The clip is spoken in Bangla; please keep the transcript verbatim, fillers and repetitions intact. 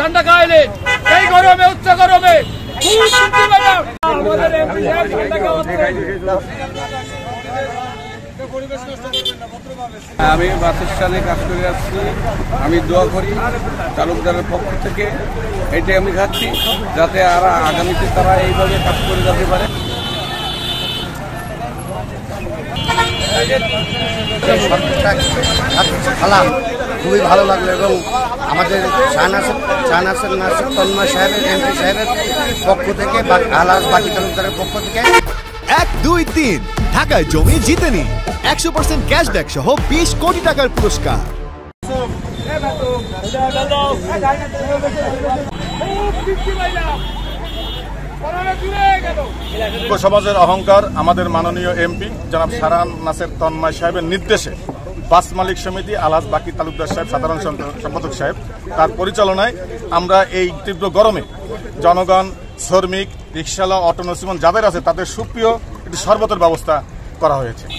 ঠান্ডা খাইলে এই গরমে উচ্চ গরমে আমি বাস স্ট্যান্ডে কাজ করে আসছি। আমি দোয়া করি তালুকদারের পক্ষ থেকে এটাই আমি খাচ্ছি, যাতে আর আগামীতে তারা এইভাবে কাজ করে যেতে পারে। খুবই ভালো লাগলো এবং আমাদের শাহনাসের নাসির তন্ময় সাহেবের এমপি সাহেবের পক্ষ থেকে আলাস বাকি তালুকদারের পক্ষ থেকে এক দুই তিন ঢাকায় জমি জিতে নিন একশো পার্সেন্ট ক্যাশব্যাক সহ বিশ কোটি টাকার পুরস্কার। সমাজের অহংকার আমাদের মাননীয় এমপি জনাব শাহনাসের তন্ময় সাহেবের নির্দেশে বাস মালিক সমিতি আলহাজ বাকি তালুকদার সাহেব সাধারণ সম্পাদক সাহেব তার পরিচালনায় আমরা এই তীব্র গরমে জনগণ, শ্রমিক, রিকশাওয়ালা, অটোনসিমন যাদের আছে তাদের সুপ্রিয় একটি শরবতের ব্যবস্থা করা হয়েছে।